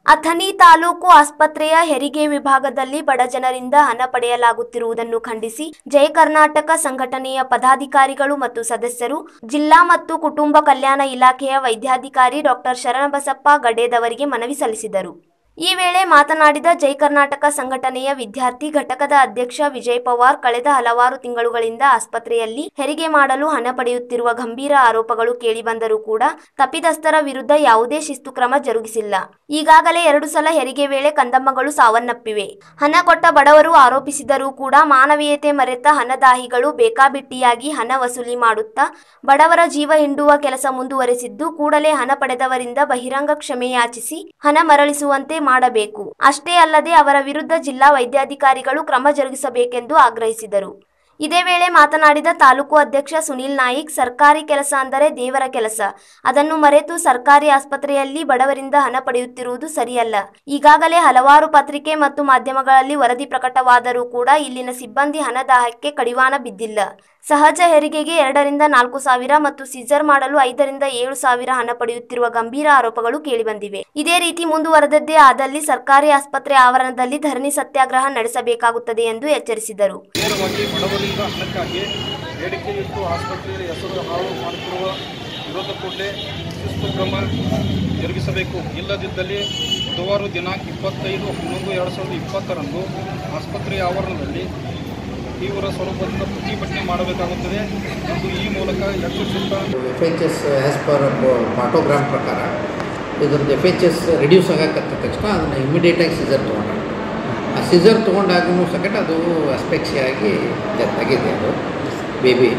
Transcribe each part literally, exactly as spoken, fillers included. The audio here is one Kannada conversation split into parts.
ಅಥಣಿ ತಾಲೂಕು ಆಸ್ಪತ್ರೆಯ ಹೆರಿಗೆ ವಿಭಾಗದಲ್ಲಿ ಬಡ ಜನರಿಂದ ಹಣ ಪಡೆಯಲಾಗುತ್ತಿರುವುದನ್ನು ಖಂಡಿಸಿ ಜೈ ಕರ್ನಾಟಕ ಸಂಘಟನೆಯ ಪದಾಧಿಕಾರಿಗಳು ಮತ್ತು ಸದಸ್ಯರು ಜಿಲ್ಲಾ ಮತ್ತು ಕುಟುಂಬ ಕಲ್ಯಾಣ ಇಲಾಖೆಯ ವೈದ್ಯಾಧಿಕಾರಿ ಡಾಕ್ಟರ್ ಶರಣಬಸಪ್ಪ ಗಡೇದವರಿಗೆ ಮನವಿ ಸಲ್ಲಿಸಿದರು. ಈ ವೇಳೆ ಮಾತನಾಡಿದ ಜೈ ಕರ್ನಾಟಕ ಸಂಘಟನೆಯ ವಿದ್ಯಾರ್ಥಿ ಘಟಕದ ಅಧ್ಯಕ್ಷ ವಿಜಯ್ ಪವಾರ್, ಕಳೆದ ಹಲವಾರು ತಿಂಗಳುಗಳಿಂದ ಆಸ್ಪತ್ರೆಯಲ್ಲಿ ಹೆರಿಗೆ ಮಾಡಲು ಹಣ ಪಡೆಯುತ್ತಿರುವ ಗಂಭೀರ ಆರೋಪಗಳು ಕೇಳಿಬಂದರೂ ಕೂಡ ತಪ್ಪಿತಸ್ಥರ ವಿರುದ್ಧ ಯಾವುದೇ ಶಿಸ್ತು ಕ್ರಮ ಜರುಗಿಸಿಲ್ಲ. ಈಗಾಗಲೇ ಎರಡು ಸಲ ಹೆರಿಗೆ ವೇಳೆ ಕಂದಮ್ಮಗಳು ಸಾವನ್ನಪ್ಪಿವೆ. ಹಣ ಕೊಟ್ಟ ಬಡವರು ಆರೋಪಿಸಿದರೂ ಕೂಡ ಮಾನವೀಯತೆ ಮರೆತ ಹಣದಾಹಿಗಳು ಬೇಕಾಬಿಟ್ಟಿಯಾಗಿ ಹಣ ವಸೂಲಿ ಮಾಡುತ್ತಾ ಬಡವರ ಜೀವ ಹಿಂಡುವ ಕೆಲಸ ಮುಂದುವರೆಸಿದ್ದು, ಕೂಡಲೇ ಹಣ ಪಡೆದವರಿಂದ ಬಹಿರಂಗ ಕ್ಷಮೆಯಾಚಿಸಿ ಹಣ ಮರಳಿಸುವಂತೆ ಮಾಡಬೇಕು. ಅಷ್ಟೇ ಅಲ್ಲದೆ ಅವರ ವಿರುದ್ಧ ಜಿಲ್ಲಾ ವೈದ್ಯಾಧಿಕಾರಿಗಳು ಕ್ರಮ ಜರುಗಿಸಬೇಕೆಂದು ಆಗ್ರಹಿಸಿದರು. ಇದೇ ವೇಳೆ ಮಾತನಾಡಿದ ತಾಲೂಕು ಅಧ್ಯಕ್ಷ ಸುನಿಲ್ ನಾಯ್ಕ್, ಸರ್ಕಾರಿ ಕೆಲಸ ಅಂದರೆ ದೇವರ ಕೆಲಸ. ಅದನ್ನು ಮರೆತು ಸರ್ಕಾರಿ ಆಸ್ಪತ್ರೆಯಲ್ಲಿ ಬಡವರಿಂದ ಹಣ ಪಡೆಯುತ್ತಿರುವುದು ಸರಿಯಲ್ಲ. ಈಗಾಗಲೇ ಹಲವಾರು ಪತ್ರಿಕೆ ಮತ್ತು ಮಾಧ್ಯಮಗಳಲ್ಲಿ ವರದಿ ಪ್ರಕಟವಾದರೂ ಕೂಡ ಇಲ್ಲಿನ ಸಿಬ್ಬಂದಿ ಹಣದಾಹಕ್ಕೆ ಕಡಿವಾಣ ಬಿದ್ದಿಲ್ಲ. ಸಹಜ ಹೆರಿಗೆಗೆ ಎರಡರಿಂದ ನಾಲ್ಕು ಸಾವಿರ ಮತ್ತು ಸೀಜರ್ ಮಾಡಲು ಐದರಿಂದ ಏಳು ಸಾವಿರ ಹಣ ಪಡೆಯುತ್ತಿರುವ ಗಂಭೀರ ಆರೋಪಗಳು ಕೇಳಿಬಂದಿವೆ. ಇದೇ ರೀತಿ ಮುಂದುವರೆದದ್ದೇ ಆದಲ್ಲಿ ಸರ್ಕಾರಿ ಆಸ್ಪತ್ರೆ ಆವರಣದಲ್ಲಿ ಧರಣಿ ಸತ್ಯಾಗ್ರಹ ನಡೆಸಬೇಕಾಗುತ್ತದೆ ಎಂದು ಎಚ್ಚರಿಸಿದರು. ಹಣಕ್ಕಾಗಿ ಬೇಡಿಕೆಯಿಟ್ಟು ಆಸ್ಪತ್ರೆಯ ಹೆಸರು ಹಾಳು ಮಾಡುತ್ತಿರುವ ವಿರೋಧ ಕೂಡಲೇ ಶಿಸ್ತು ಕ್ರಮ ಜರುಗಿಸಬೇಕು. ಇಲ್ಲದಿದ್ದಲ್ಲಿ ಬುಧವಾರ ದಿನಾಂಕ ಇಪ್ಪತ್ತೈದು ಹನ್ನೊಂದು ಎರಡು ಸಾವಿರದ ಇಪ್ಪತ್ತರಂದು ಆಸ್ಪತ್ರೆಯ ಆವರಣದಲ್ಲಿ ತೀವ್ರ ಸ್ವರೂಪದಿಂದ ಪ್ರತಿಭಟನೆ ಮಾಡಬೇಕಾಗುತ್ತದೆ ಎಂದು ಈ ಮೂಲಕ ಎಚ್ಚರಿಸುತ್ತಾ F H S as per partogram ಪ್ರಕಾರ ಇದ್ರದ್ದು ಎಫ್ ಎಚ್ ಎಸ್ ರಿಡ್ಯೂಸ್ ಆಗಕ್ಕತ್ತ ತಕ್ಷಣ ಅದನ್ನು ಇಮಿಡಿಯೇಟಾಗಿ ಸಿಜರ್ ತೊಗೊಂಡ ಆ ಸಿಜರ್ ತೊಗೊಂಡಾಗೂ ಸಕಟ ಅದು ಅಸ್ಪೆಕ್ಸಿಯಾಗಿ ಡೆತ್ ಆಗಿದೆ. ಅದು ಬೇಬಿ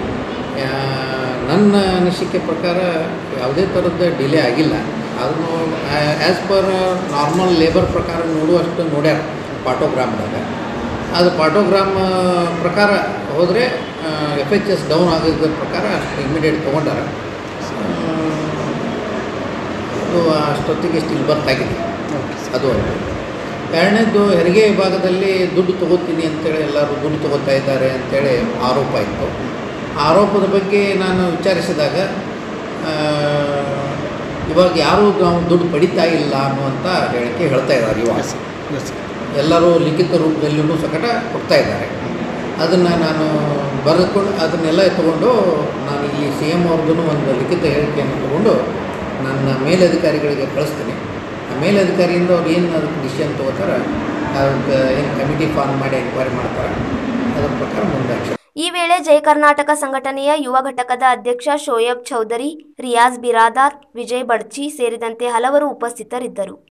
ನನ್ನ ಅನಿಸಿಕೆ ಪ್ರಕಾರ ಯಾವುದೇ ಥರದ ಡಿಲೇ ಆಗಿಲ್ಲ. ಅದನ್ನು ಆ್ಯಸ್ ಪರ್ ನಾರ್ಮಲ್ ಲೇಬರ್ ಪ್ರಕಾರ ನೋಡುವಷ್ಟು ನೋಡ್ಯಾರ ಪಾಟೋಗ್ರಾಮ್ದಾಗ. ಅದು ಪಾಟೋಗ್ರಾಮ್ ಪ್ರಕಾರ ಹೋದರೆ ಎಫ್ ಎಚ್ ಎಸ್ ಡೌನ್ ಆಗಿದ್ದ ಪ್ರಕಾರ ಅಷ್ಟು ಇಮಿಡಿಯೇಟ್ ತೊಗೊಂಡಾರ. ಅದು ಅಷ್ಟೊತ್ತಿಗೆ ಸ್ಟಿಲ್ ಬರ್ತ್ ಆಗಿದೆ. ಅದು ಎರಡನೇದು ಹೆರಿಗೆ ವಿಭಾಗದಲ್ಲಿ ದುಡ್ಡು ತೊಗೋತೀನಿ ಅಂತೇಳಿ ಎಲ್ಲರೂ ದುಡ್ಡು ತೊಗೋತಾ ಇದ್ದಾರೆ ಅಂತೇಳಿ ಆರೋಪ ಇತ್ತು. ಆರೋಪದ ಬಗ್ಗೆ ನಾನು ವಿಚಾರಿಸಿದಾಗ ಇವಾಗ ಯಾರೂ ನಾವು ದುಡ್ಡು ಪಡಿತಾ ಇಲ್ಲ ಅನ್ನುವಂಥ ಹೇಳಿಕೆ ಹೇಳ್ತಾ ಇದ್ದಾರೆ. ಇವಾಗ ಎಲ್ಲರೂ ಲಿಖಿತ ರೂಪದಲ್ಲೂ ಸಕಟ ಕೊಡ್ತಾ ಇದ್ದಾರೆ. ಅದನ್ನು ನಾನು ಬರೆದುಕೊಂಡು ಅದನ್ನೆಲ್ಲ ತೊಗೊಂಡು ನಾನು ಇಲ್ಲಿ ಸಿ ಎಮ್ ಅವ್ರದ್ದು ಒಂದು ಲಿಖಿತ ಹೇಳಿಕೆಯನ್ನು ತೊಗೊಂಡು ನನ್ನ ಮೇಲಧಿಕಾರಿಗಳಿಗೆ ಕಳಿಸ್ತೀನಿ. ಆ ಮೇಲಧಿಕಾರಿಯಿಂದ ಅವ್ರು ಏನು ಅದಕ್ಕೆ ಡಿಸಿಷನ್ ತೊಗೋತಾರೆ, ಅದಕ್ಕೆ ಏನು ಕಮಿಟಿ ಫಾರ್ಮ್ ಮಾಡಿ ಎನ್ಕ್ವೈರಿ ಮಾಡ್ತಾರೆ, ಅದರ ಪ್ರಕಾರ ಮುಂದೆ ಆಕ್ಷನ್. ಈ ವೇಳೆ ಜೈ ಕರ್ನಾಟಕ ಸಂಘಟನೆಯ ಯುವ ಘಟಕದ ಅಧ್ಯಕ್ಷ ಶೋಯಬ್ ಚೌಧರಿ, ರಿಯಾಜ್ ಬಿರಾದಾರ್, ವಿಜಯ್ ಬಡ್ಚಿ ಸೇರಿದಂತೆ ಹಲವರು ಉಪಸ್ಥಿತರಿದ್ದರು.